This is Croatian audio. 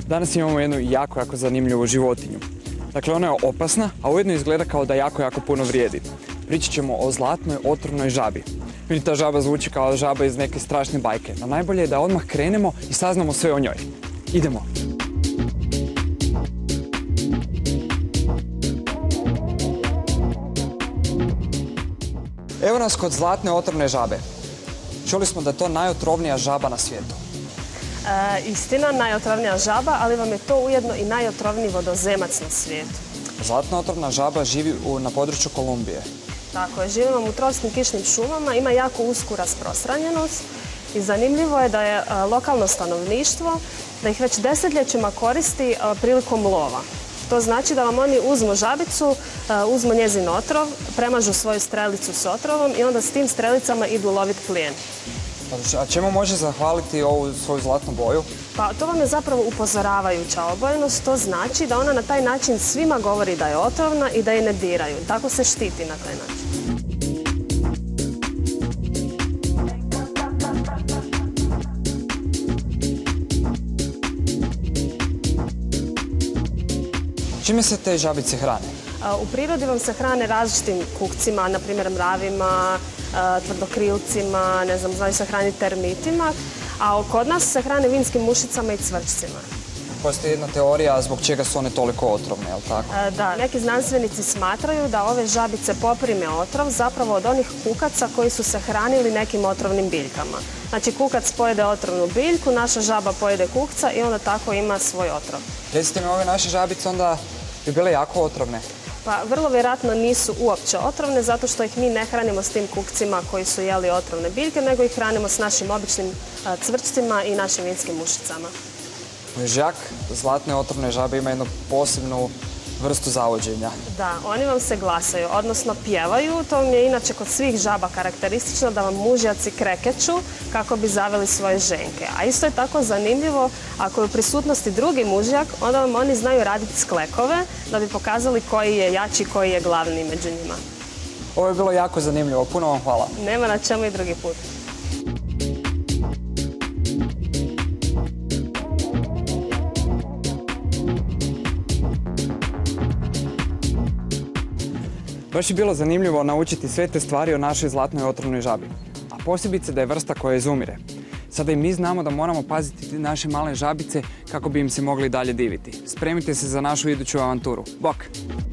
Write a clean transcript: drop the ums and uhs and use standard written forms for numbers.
Danas imamo jednu jako zanimljivu životinju. Dakle, ona je opasna, a ujedno izgleda kao da jako puno vrijedi. Pričat ćemo o zlatnoj otrovnoj žabi. Vidi, ta žaba zvuči kao žaba iz neke strašne bajke. No najbolje je da odmah krenemo i saznamo sve o njoj. Idemo! Evo nas kod zlatne otrovne žabe. Čuli smo da je to najotrovnija žaba na svijetu. Istina, najotrovnija žaba, ali vam je to ujedno i najotrovniji vodozemac na svijetu. Zlatna otrovna žaba živi na području Kolumbije. Tako je, živimo u tropskim kišnim šumama, ima jako usku rasprostranjenost i zanimljivo je da je lokalno stanovništvo, da ih već desetljećima koristi prilikom lova. To znači da vam oni uzmu žabicu, uzmu njezin otrov, premažu svoju strelicu s otrovom i onda s tim strelicama idu loviti plijen. A čemu može zahvaliti ovu svoju zlatnu boju? Pa to vam je zapravo upozoravajuća obojenost. To znači da ona na taj način svima govori da je otrovna i da je ne diraju. Tako se štiti na taj način. Čime se te žabice hrane? U prirodi vam se hrane različitim kukcima, na primjer mravima, tvrdokrilcima, ne znam, znaju se hraniti termitima, a kod nas se hrane vinskim mušicama i cvrčcima. Postoji jedna teorija zbog čega su one toliko otrovne, je li tako? Da, neki znanstvenici smatraju da ove žabice poprime otrov zapravo od onih kukaca koji su se hranili nekim otrovnim biljkama. Znači, kukac pojede otrovnu biljku, naša žaba pojede kukca i onda tako ima svoj otrov. Recite mi, ove naše žabice onda bi bile jako otrovne? Pa vrlo vjerojatno nisu uopće otrovne zato što ih mi ne hranimo s tim kukcima koji su jeli otrovne biljke, nego ih hranimo s našim običnim cvrčcima i našim vinskim mušicama. Žak zlatne otrovne žabe ima jednu posebnu vrstu zavođenja. Da, oni vam se glasaju, odnosno pjevaju. To vam je inače kod svih žaba karakteristično da vam mužjaci krekeću kako bi zaveli svoje ženke. A isto je tako zanimljivo, ako je u prisutnosti drugi mužjak, onda vam oni znaju raditi sklekove da bi pokazali koji je jači, koji je glavni među njima. Ovo je bilo jako zanimljivo, puno vam hvala. Nema na čemu i drugi put. Baš je bilo zanimljivo naučiti sve te stvari o našoj zlatnoj otrovnoj žabi, a posebice da je vrsta koja izumire. Sada i mi znamo da moramo paziti naše male žabice kako bi im se mogli dalje diviti. Spremite se za našu iduću avanturu. Bok!